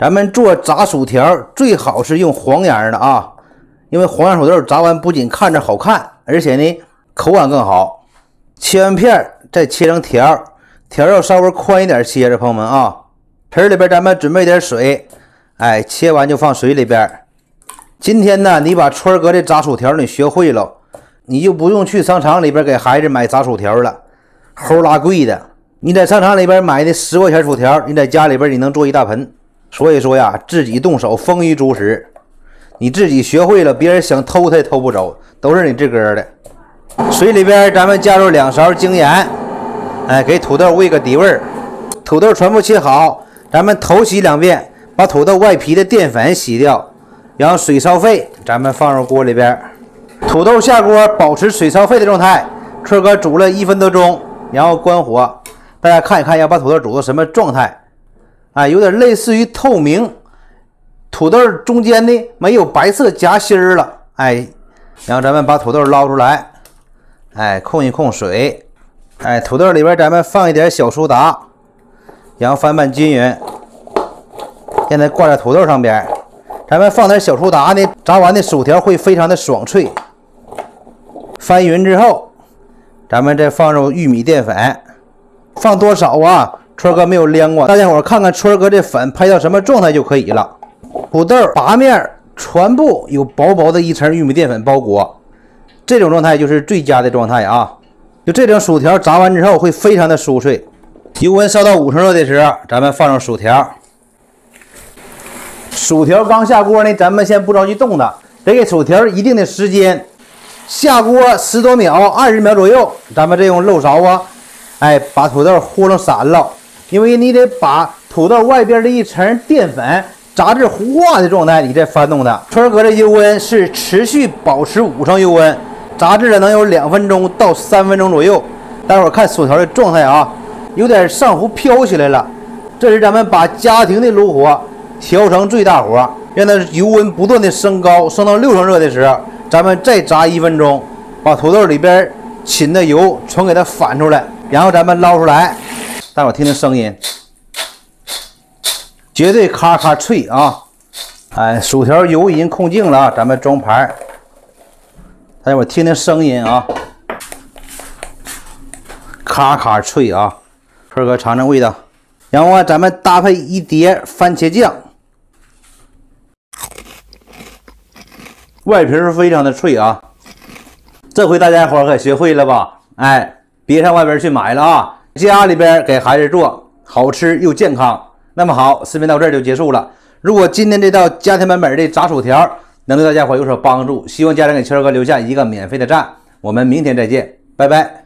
咱们做炸薯条最好是用黄秧的啊，因为黄秧土豆炸完不仅看着好看，而且呢口感更好。切完片再切成条，条要稍微宽一点切着，朋友们啊。盆里边咱们准备点水，切完就放水里边。今天呢，你把川哥的炸薯条你学会了，你就不用去商场里边给孩子买炸薯条了，齁拉贵的。你在商场里边买的10块钱薯条，你在家里边你能做一大盆。所以说呀，自己动手丰衣足食，你自己学会了，别人想偷他也偷不走，都是你自个儿的。水里边咱们加入2勺精盐，给土豆喂个底味儿。土豆全部切好，咱们头洗2遍，把土豆外皮的淀粉洗掉，然后水烧沸，咱们放入锅里边。土豆下锅，保持水烧沸的状态，川哥煮了1分多钟，然后关火。大家看一看，要把土豆煮到什么状态？有点类似于透明，土豆中间呢没有白色夹心儿了，然后咱们把土豆捞出来，控一控水，土豆里边咱们放一点小苏打，然后翻拌均匀，现在挂在土豆上边，咱们放点小苏打呢，炸完的薯条会非常的爽脆。翻匀之后，咱们再放入玉米淀粉，放多少啊？川哥没有量过，大家伙看看川哥这粉拍到什么状态就可以了。土豆8面全部有薄薄的一层玉米淀粉包裹，这种状态就是最佳的状态啊！就这种薯条炸完之后会非常的酥脆。油温烧到50热的时候，咱们放入薯条。薯条刚下锅呢，咱们先不着急动它，得给薯条一定的时间。下锅10多秒，20秒左右，咱们再用漏勺啊，把土豆和成散了。因为你得把土豆外边的一层淀粉炸至糊化的状态，你再翻动它。川哥的油温是持续保持5成油温，炸至了能有2分钟到3分钟左右。待会儿看薯条的状态啊，有点上浮飘起来了。这时咱们把家庭的炉火调成最大火，让它油温不断的升高，升到6成热的时候，咱们再炸1分钟，把土豆里边浸的油全给它反出来，然后咱们捞出来。大伙听听声音，绝对咔咔脆啊！薯条油已经控净了啊，咱们装盘。大家伙听听声音啊，咔咔脆啊！川哥尝尝味道，然后啊，咱们搭配1碟番茄酱，外皮是非常的脆啊。这回大家伙可学会了吧？别上外边去买了啊！家里边给孩子做，好吃又健康。那么好，视频到这儿就结束了。如果今天这道家庭版本的炸薯条能对大家伙有所帮助，希望家长给川哥留下一个免费的赞。我们明天再见，拜拜。